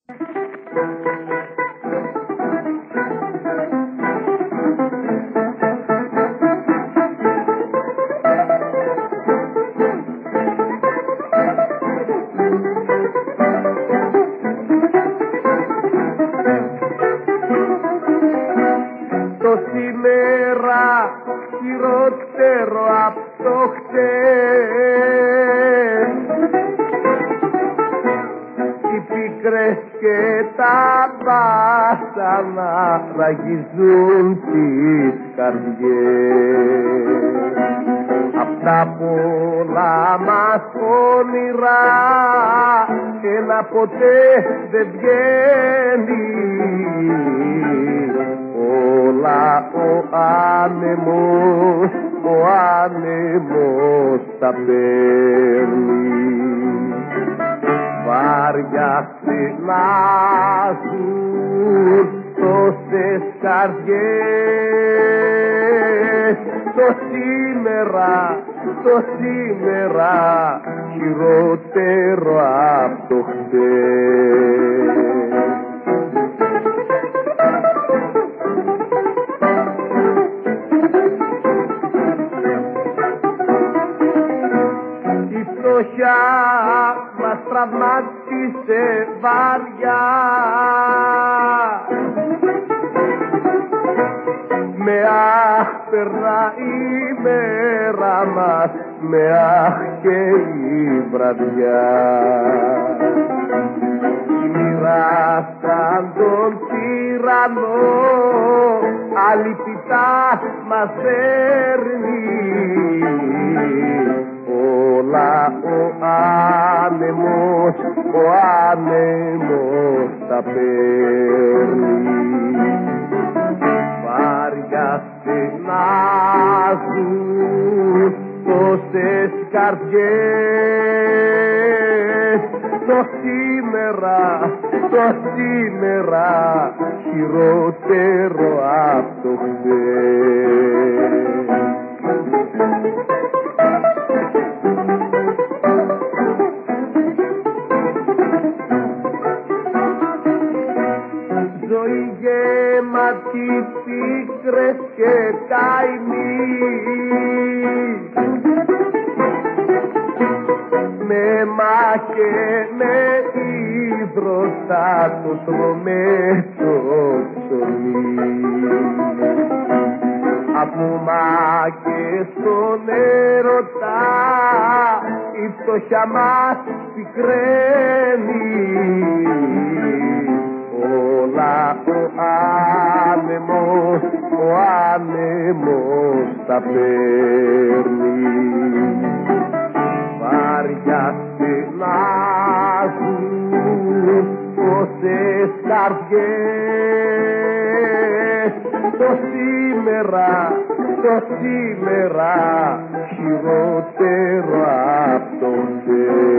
Το σήμερα χειρότερο απ' το χτες, οι πίκρες και τα βάσανα ραγίζουν τις καρδιές. Απ' τα πολλά μας όνειρα ένα ποτέ δεν βγαίνει, όλα ο άνεμος τα παίρνει. Βάρια στενάζουν τόσες καρδιές, το σήμερα χειρότερο απ' το χτες. Η φτώχεια μας τραυμάτισε βαριά, με αχ περνά η μέρα μας, με αχ και η βραδιά. Μοιράσαν τον τυραννό, αλυπητά μας παίρνει, όλα ο άνεμος τα παίρνει. Βάρια στενάζουν τόσες καρδιές, το σήμερα χειρότερο απ' το χτες. Ζωή γεμάτη πίκρες και καημοί, με αίμα και με υδρότα το τρώμε το ψωμί. Από μάκες στον έρωτα η φτώχεια μας πικραίνει, όλα ο άνεμος τα παίρνει. Βάρια στενάζουν τόσες καρδιές, το σήμερα χειρότερο απ' το χτες.